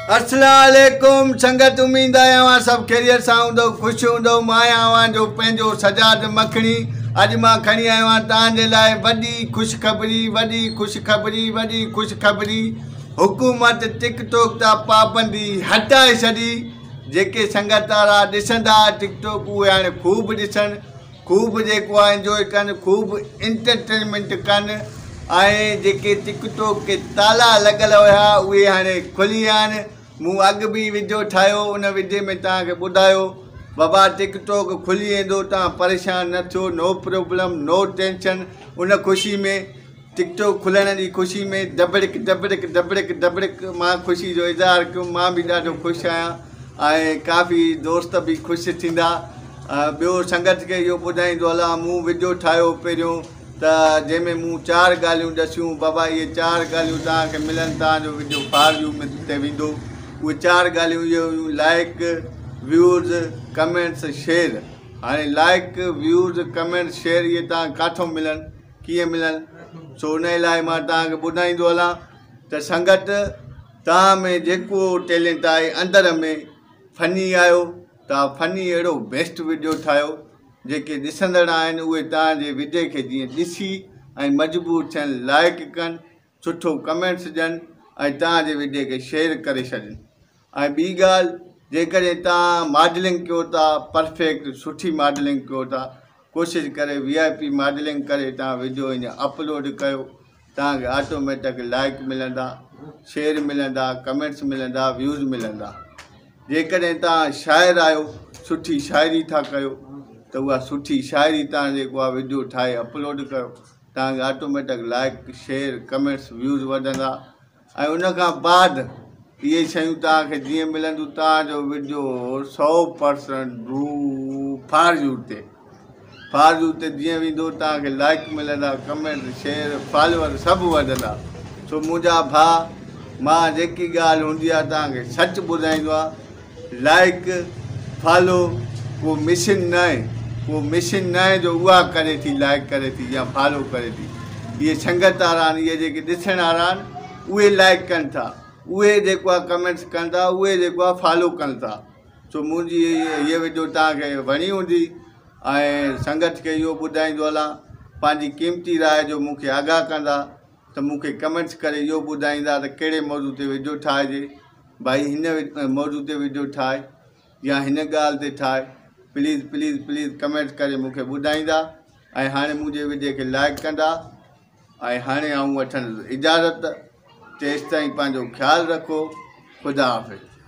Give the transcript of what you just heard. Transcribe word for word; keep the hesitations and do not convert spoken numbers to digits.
अस्सलामुअलैकुम संगत। उम्मीद आया सब खैरियत सां हूंदो, ख़ुशि हूंदो। मां आहियां जो पंहिंजो सजाद मखणी। अॼु मां खणी आयो आहियां तव्हांजे लाइ वॾी ख़ुशख़बरी वॾी ख़ुशख़बरी वॾी ख़ुशख़बरी। हुकूमत टिकटॉक तां पाबंदी हटाए छॾी। जेके संगत वारा ॾिसंदा टिकटॉक उहे हाणे ख़ूब ॾिसनि, ख़ूब जेको आहे एंजॉय कनि, ख़ूब एंटरटेनमेंट कनि। ऐं जेके टिकटॉक के ताला लॻल हुया उहे हाणे खुली विया आहिनि। मूं अॻु बि वीडियो ठाहियो, उन वीडियो में तव्हांखे ॿुधायो बाबा टिकटॉक खुली वेंदो, तव्हां परेशान न थियो, नो प्रॉब्लम नो टेंशन। उन ख़ुशी में टिकटॉक खुलण जी ख़ुशी में दबड़िक दबड़िक दबड़िक दबड़िक मां ख़ुशी जो इज़हार कयो। मां बि ॾाढो ख़ुशि आहियां ऐं काफ़ी दोस्त बि ख़ुशि थींदा। ॿियो संगत खे इहो ॿुधाईंदो हलां, मूं वीडियो ठाहियो पहिरियों त जंहिंमें मूं चारि ॻाल्हियूं ॾसियूं। बाबा इहे चारि ॻाल्हियूं तव्हांखे मिलनि, तव्हांजो वीडियो फार व्यू में ते वेंदो। उहे चारि ॻाल्हियूं इहे हुयूं: लाइक, व्यूज़, कमेंट्स, शेयर। हाणे लाइक, व्यूज़, कमेंट्स, शेयर इहे तव्हां किथां मिलनि, कीअं मिलनि, सो उन लाइ मां तव्हांखे ॿुधाईंदो हलां त संगत तव्हां में जेको टैलेंट आहे, अंदर में फनी आहियो, तव्हां फनी अहिड़ो बेस्ट वीडियो ठाहियो जेके ॾिसंदड़ आहिनि उहे तव्हांजे वीडियो खे जीअं ॾिसी ऐं मजबूर थियनि, लाइक कनि, सुठो कमेंट्स ॾियनि ऐं तव्हांजे वीडियो खे शेयर करे छॾनि। ऐं ॿी ॻाल्हि, जेकॾहिं तव्हां मॉडलिंग कयो था, परफेक्ट सुठी मॉडलिंग कयो था, कोशिशि करे वी आई पी मॉडलिंग करे तव्हां वीडियो हीअं अपलोड कयो, तव्हांखे ऑटोमेटिक लाइक मिलंदा, शेयर मिलंदा, कमेंट्स मिलंदा, व्यूज़ मिलंदा। जेकॾहिं तव्हां शाइरु आहियो, सुठी शाइरी था कयो, त उहा सुठी शाइरी तव्हां जेको आहे वीडियो ठाहे अपलोड कयो, तव्हांखे automatic like, share, comments, views वधंदा। ऐं उनखां बाद इहे शयूं तव्हांखे जीअं मिलंदियूं, तव्हांजो वीडियो सौ परसेंट फार व्यू ते फार व्यू ते जीअं वेंदो, तव्हांखे लाइक मिलंदा, कमेंट, शेयर, फॉलोअर सभु वधंदा। सो मुंहिंजा भाउ, मां जेकी ॻाल्हि हूंदी आहे तव्हांखे सच ॿुधाईंदो आहे। लाइक फॉलो को मिशन न आहे, को मिशन न आहे जो उहा करे थी, लाइक करे थी या फॉलो करे थी। इहे संगत वारा आहिनि, इहे जेके ॾिसण वारा आहिनि उहे लाइक कनि था, उहे जेको आहे कमेंट्स कनि था, उहे जेको आहे फॉलो कनि था। सो मुंहिंजी इहा वीडियो तव्हांखे वणी हूंदी ऐं संगत खे इहो ॿुधाईंदो हलां, पंहिंजी क़ीमती राय जो मूंखे आगाह कंदा त मूंखे कमेंट्स करे इहो ॿुधाईंदा त कहिड़े मौज़ू ते वीडियो ठाहिजे। भाई हिन मौज़ू ते वीडियो ठाहे या हिन ॻाल्हि ते ठाहे, प्लीज़ प्लीज़ प्लीज़ कमेंट करे मूंखे ॿुधाईंदा। ऐं हाणे मुंहिंजे वीडियो खे लाइक कंदा। ऐं हाणे आऊं वठंदुसि इजाज़त। तेसि ताईं पंहिंजो ख़्यालु रखो। ख़ुदा हाफ़िज़।